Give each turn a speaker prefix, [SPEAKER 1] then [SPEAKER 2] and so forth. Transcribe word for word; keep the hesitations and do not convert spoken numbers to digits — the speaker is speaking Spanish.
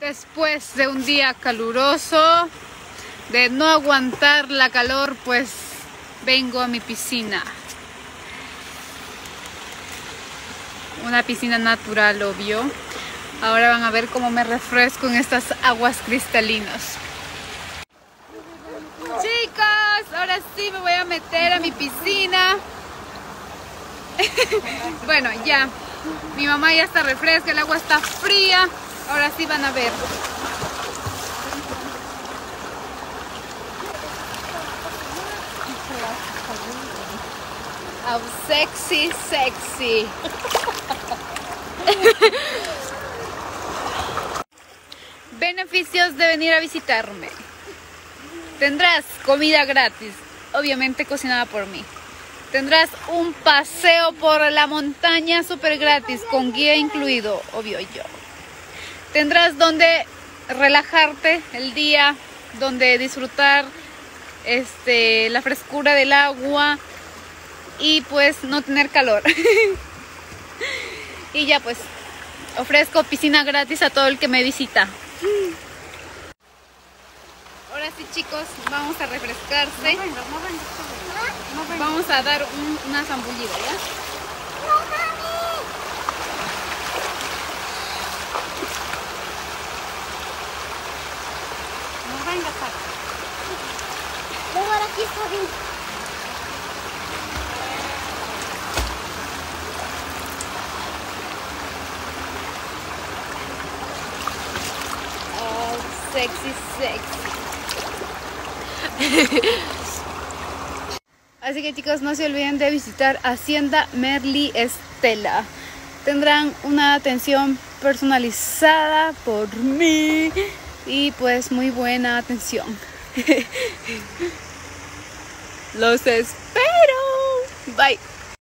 [SPEAKER 1] Después de un día caluroso, de no aguantar la calor, pues vengo a mi piscina. Una piscina natural, obvio. Ahora van a ver cómo me refresco en estas aguas cristalinas. Chicos, ahora sí me voy a meter a mi piscina. Bueno, ya. Mi mamá ya está refresca, el agua está fría. Ahora sí van a ver. Oh, sexy, sexy. Beneficios de venir a visitarme. Tendrás comida gratis, obviamente cocinada por mí. Tendrás un paseo por la montaña súper gratis, con guía incluido, obvio yo. Tendrás donde relajarte el día, donde disfrutar este, la frescura del agua y pues no tener calor. Y ya pues, ofrezco piscina gratis a todo el que me visita. Ahora sí, chicos, vamos a refrescarse. No venga, no venga, no venga. Vamos a dar un, una zambullida, ¿ya? No, mami. No venga, saca.
[SPEAKER 2] Luego aquí está bien.
[SPEAKER 1] Oh, sexy, sexy. Así que chicos, no se olviden de visitar Hacienda Merly Estela. Tendrán una atención personalizada por mí y pues muy buena atención. Los espero. Bye.